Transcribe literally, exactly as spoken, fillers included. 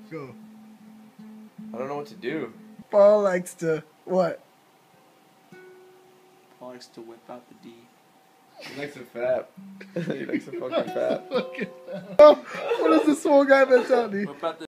Go. I don't know what to do. Paul likes to what? Paul likes to whip out the D. He likes to fap. He likes to fucking fap. Oh, what is this small guy mentality? Whip out the